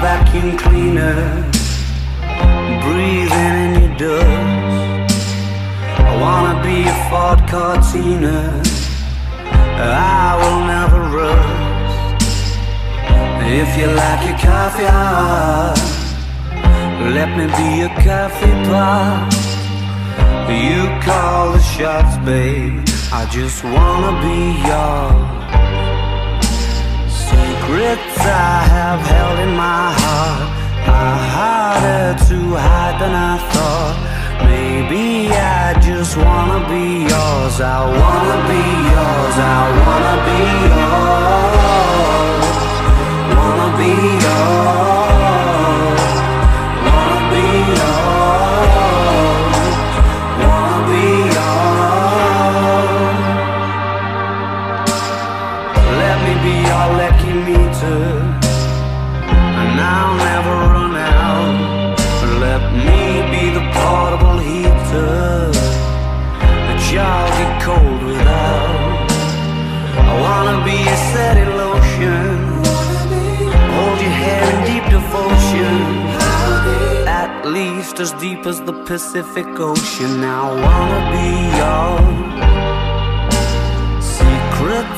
vacuum cleaner, breathing in your dust. I wanna be a Ford Cortina, I will never rust. If you like your coffee hot, let me be a coffee pot. You call the shots, babe, I just wanna be yours. Secrets I have held in my heart are harder to hide than I thought. Maybe I just wanna be yours. I wanna be yours. I wanna be yours. Wanna be yours. Wanna be yours. Wanna be yours. Let me be your lucky meter, and I'll never run out. Let me be the portable heater that y'all get cold without. I wanna be a steady lotion, hold your hand in deep devotion, at least as deep as the Pacific Ocean. I wanna be yours. Secrets